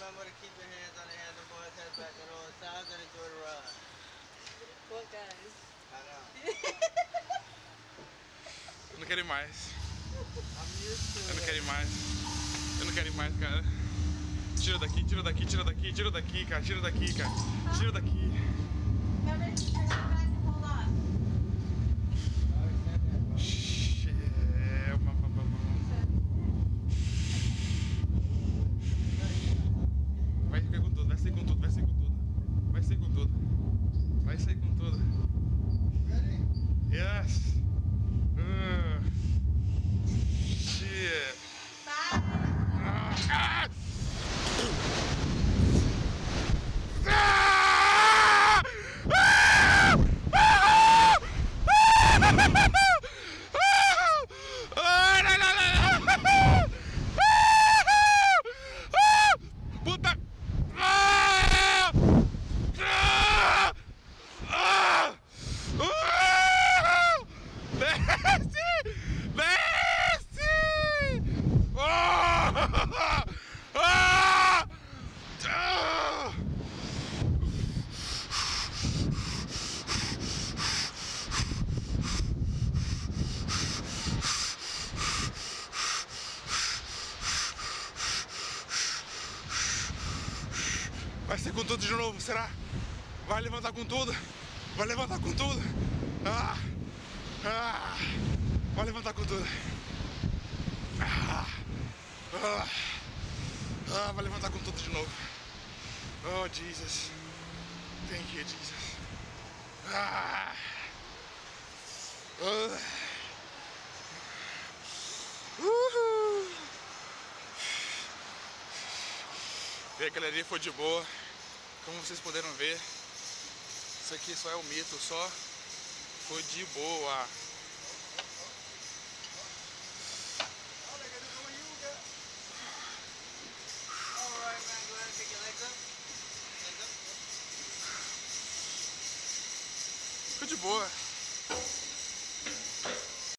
remember to keep your hands on the handlebars, head back on all sides, and enjoy the ride. What guys? I know. Eu não quero ir mais. I'm used to Eu não it. quero ir mais. Eu não quero ir mais, cara. Tira daqui, tira daqui, tira daqui, tira daqui, cara. Tira daqui, cara. Tira daqui. Vai ficar com tudo, vai sair com tudo, vai sair com tudo. Vai sair com tudo. Vai sair com tudo. Yes. Shit. Ah! Puta! Desce! Desce! Vai ser com tudo de novo, será? Vai levantar com tudo? Vai levantar com tudo? Vai levantar com tudo. Vai levantar com tudo de novo. Oh, Jesus. Thank you, Jesus. E a galeria foi de boa. Como vocês puderam ver, isso aqui só é um mito, só foi de boa. Alright, man, go ahead and kick your legs up. Legs up. Foi de boa.